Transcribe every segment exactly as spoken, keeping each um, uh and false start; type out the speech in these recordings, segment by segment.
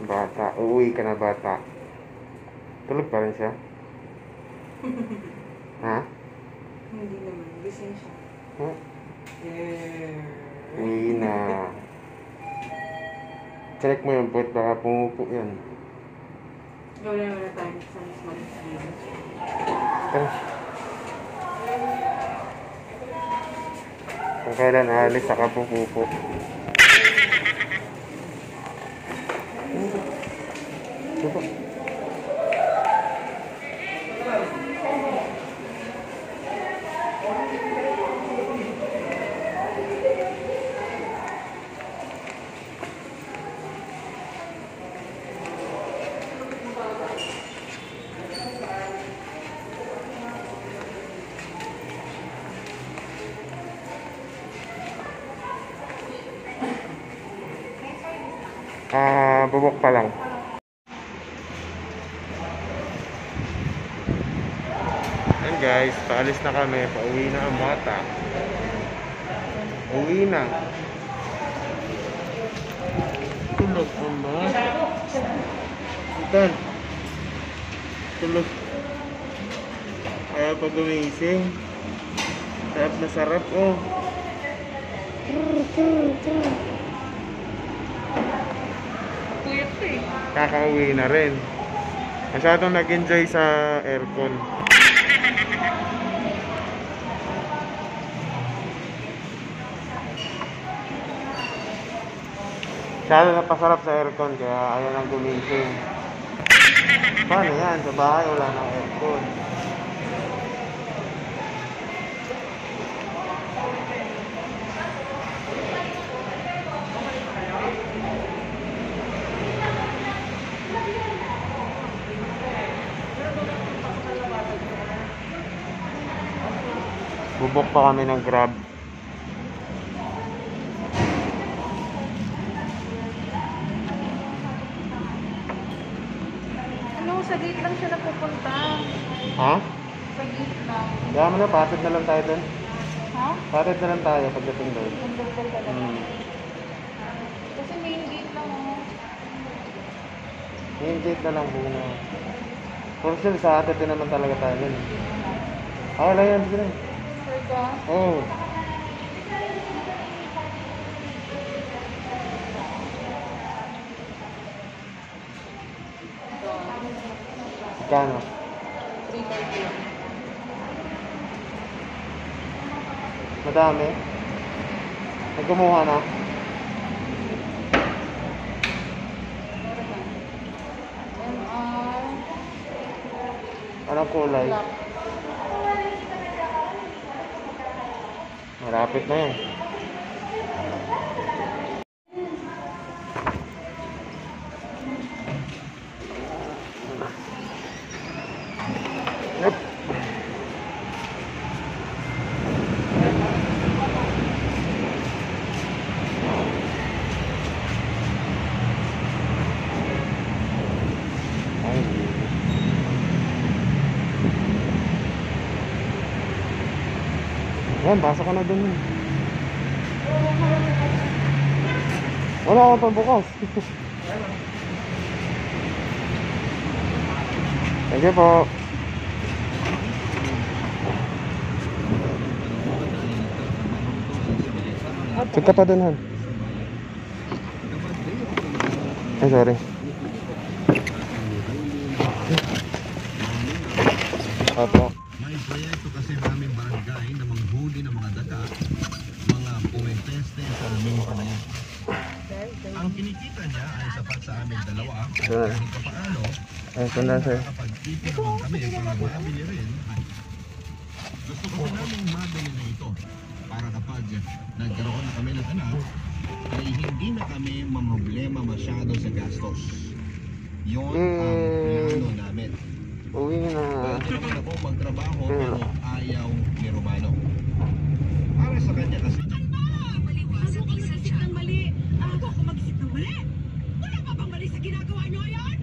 Bata. Uuwi ka na, bata. Tulog pa rin siya? Ha? Hindi naman. Gising siya. Huh? Yeah. Uwi na. Check mo yung puwet, baka pumupo yan. Gawin na tayo sa mas mag-isip. Tara. Kung kailan alis, saka pupupo. Pupo. Ah, bubok pa lang. Ayan guys, paalis na kami. Pauwi na ang bata. Uwi na. Tulog ang bata. Itan. Tulog. Kaya pag gumising. Sarap na sarap oh. Kakauwi na rin. Masyadong nag-enjoy sa aircon. Masyado napasarap sa aircon kaya ayaw nang gumising. Paano yan? Sa bahay wala nang aircon. Bubok pa kami ng Grab. Ano, sa gate lang siya napupunta. Ha? Sa gate lang. Kaya mo na, patid na lang tayo dun. Ha? Patid na lang tayo pagdating doon. Pagdating ka lang. Hmm. Kasi main gate lang oh. Main gate na lang muna. For sure, sa atin din naman talaga tayo dun. Ah, wala yan. Sige na. Oh. Kano? three thirty. Madami? Nagkumuha na? M R. Anong kulay? Black. Malapit na yan. Yep. Ayan, pasok ka na dun. Wala akong pambukas. Thank you po. Check ka pa dun, Han. Ay, sorry. Opo. May proyekto kasi namin barangay na manghuli ng mga daga, mga puwenteste sa aming panayan. Ang kinikita niya ay sapat sa aming dalawa at kahit pa paano ay nakakapag-ipon naman kami para mabili rin. Gusto ko namin mabili na ito para kapag nagkaroon na kami ng anak ay hindi na kami mamroblema masyado sa gastos. Yun ang plano namin. Uwi na. Pwede naman ako magtrabaho pero ayaw ni Romano. Para sa kanya kasi Ako mag-isip ng mali. Ako ako mag-isip ng mali. Wala pa bang mali sa ginagawa nyo yan?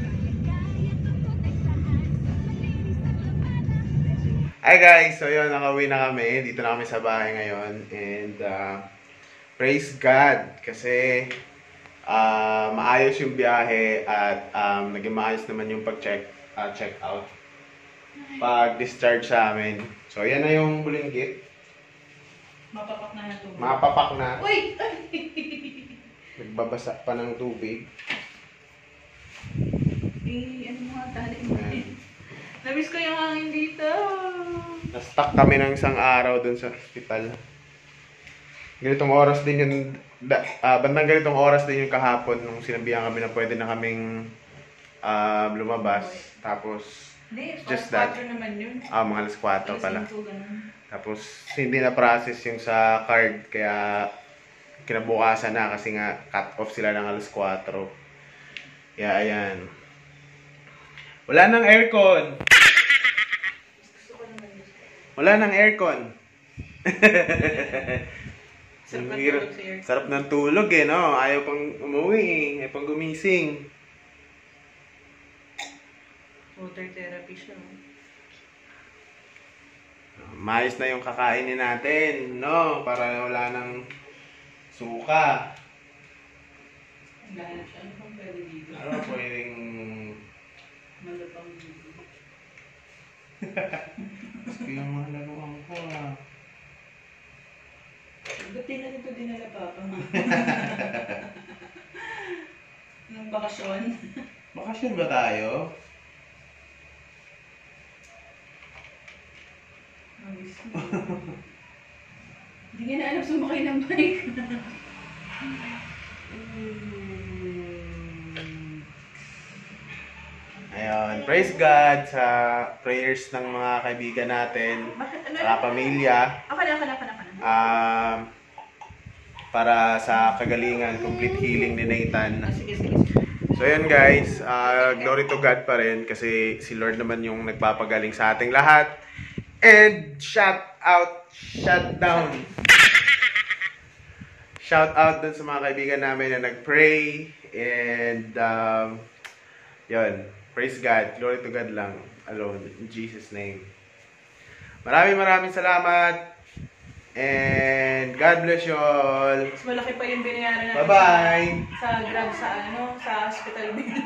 Hi guys! So yun, nakauwi na kami. Dito na kami sa bahay ngayon. And uh, praise God. Kasi ah, maayos yung biyahe at um, naging maayos naman yung pag-check uh, check out. Pag-discharge sa amin. So, yan na yung huling gate. Mapapak na na tubig. Mapapak na. Uy! Nagbabasa pa ng tubig. Eh, ano mo nga tali mo? Ayan. Namiss ko yung hangin dito. Na-stuck kami ng isang araw dun sa hospital. Ganitong oras din yung, da, ah, bandang ganitong oras din yung kahapon nung sinabihan kami na pwede na kaming ah, lumabas. Tapos, Hindi, Just just that. naman yun. ah, mga alas kwatro Alas pala. singko, ganun. Tapos, hindi na process yung sa card. Kaya, kinabukasan na kasi nga cut off sila ng alas kwatro. Kaya, ayan. Wala nang aircon. Wala nang aircon. Sarap Ang ng hirap. tulog sa air. Sarap ng tulog eh, no? Ayaw pang umuwi, ayaw pang gumising. Water therapy siya. Maayos na yung kakainin natin, no? Para wala nang suka. Dahil siya, ano pang pwede dito? Ano pwedeng... Malapang dito. Gusto yung mga laruan ko, ah. Ba't di na dito dinala papa mo? Nung bakasyon. Bakasyon ba tayo? Namiss mo. Hindi nga na alam sumakay ng bike. Ayun, praise God sa prayers ng mga kaibigan natin, Bakit? Ano sa pamilya, Ako na, ako na, ako na, ako na. um, para sa kagalingan, complete healing ni Nathan. Ah, sige, sige, sige. So yun guys, uh, glory to God pa rin kasi si Lord naman yung nagpapagaling sa ating lahat. And shout out, shout down. Shout out dun sa mga kaibigan namin na nag-pray. And um, yun, praise God, glory to God lang alone, in Jesus' name. Maraming maraming salamat. And God bless you all. Mas malaki pa yung binayaran natin Bye-bye. sa, sa grab sa ano, sa hospital bill.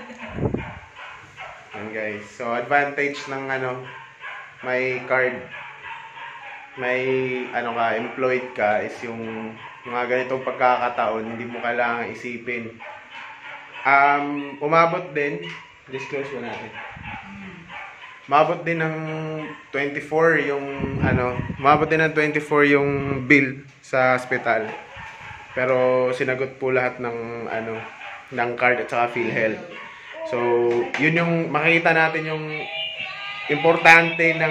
Yan guys. So advantage ng ano, may card, may ano ka, employed ka is yung mga ganitong pagkakataon, hindi mo kailangan isipin. Um, umabot din, disclose mo natin. Umabot din ng twenty-four yung ano, umabot din ng twenty-four yung bill sa hospital. Pero sinagot po lahat ng ano, ng card at saka PhilHealth. So, yun yung makikita natin yung importante ng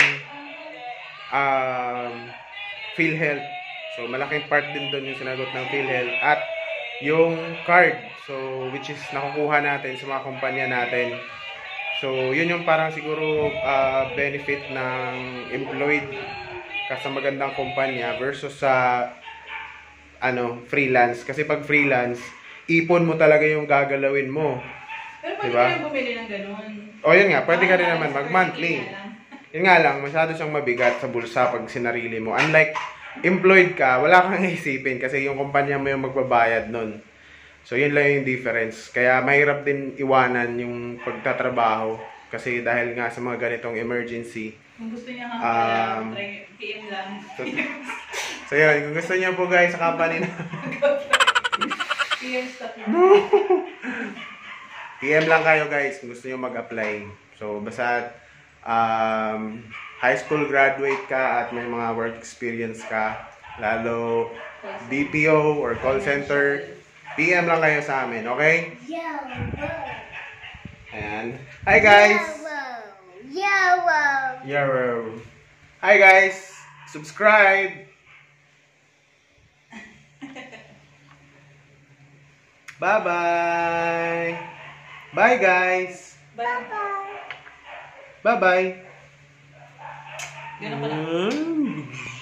um, PhilHealth. So, malaking part din doon yung sinagot ng PhilHealth at yung card. So, which is nakukuha natin sa mga kumpanya natin. So, yun yung parang siguro uh, benefit ng employed ka sa magandang kumpanya versus sa ano, freelance. Kasi pag freelance, ipon mo talaga yung gagalawin mo. Pero pwede Diba? ka rin bumili ng ganun. O yun nga, pwede ka rin Ah, naman sa mag-monthly. thirty K na lang. Yun nga lang, masyado siyang mabigat sa bulsa pag sinarili mo. Unlike employed ka, wala kang isipin kasi yung kumpanya mo yung magbabayad nun. So yun lang yung difference. Kaya mahirap din iwanan yung pagtatrabaho kasi dahil nga sa mga ganitong emergency. Kung gusto niya nga Um, pala, P M lang. So, so yun, kung gusto niyo po guys sa company na P M stop na. P M lang kayo guys kung gusto niyo mag-apply. So basta um, high school graduate ka at may mga work experience ka, lalo B P O or call center, P M lang kayo sa amin, okay? Ayan. Hi guys! Yo! Hi guys! Subscribe! Bye-bye! Bye guys! Bye. Bye-bye! Ganun pala. Mm.